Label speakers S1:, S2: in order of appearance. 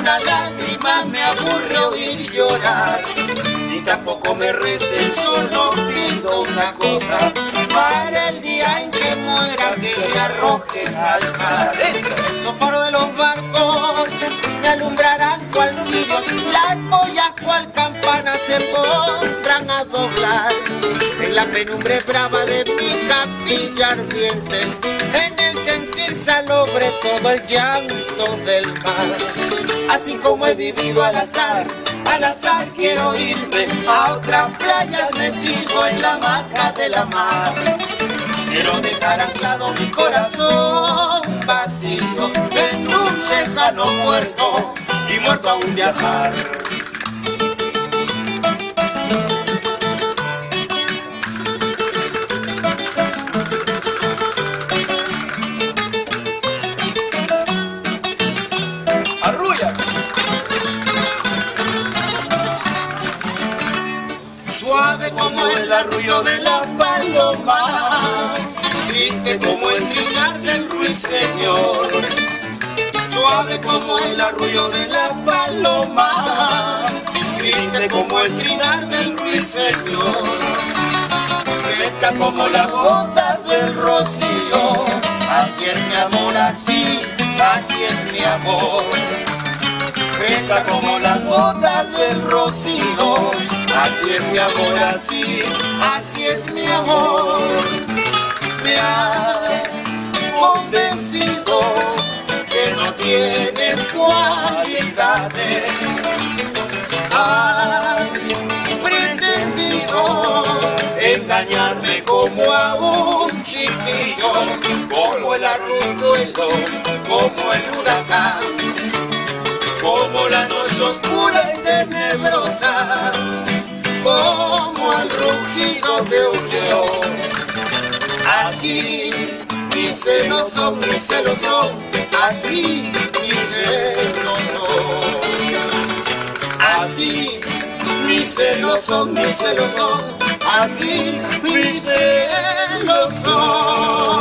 S1: una lágrima me aburre oír llorar. Ni tampoco me recen, solo pido una cosa: para el día en que muera que me arrojen al mar. Los faros de los barcos me alumbrarán cual cirio, las boyas cual campanas se pondrán a doblar. En la penumbre brava de mi capilla ardiente, en el sentir salobre todo el llanto del mar. Así como he vivido al azar quiero irme a otras playas, me sigo en la hamaca de la mar. Quiero dejar anclado mi corazón vacío en un lejano puerto y muerto aún viajar.
S2: ¡Arrulla!
S1: Suave como el arrullo de la paloma, triste como el trinar del ruiseñor. Suave como el arrullo de la paloma, triste como el trinar del ruiseñor. Fresca como la gota del rocío, así es mi amor, así es mi amor. Fresca como la gota del rocío, así es mi amor, así es mi amor. Me has convencido que no tienes cualidades. Has pretendido engañarme como a un chiquillo, como el arroyuelo, como el huracán, como la noche oscura y tenebrosa, como el rugido de un león. Así mis celos son, así mis celos son. Así mis celos son, así mis celos son.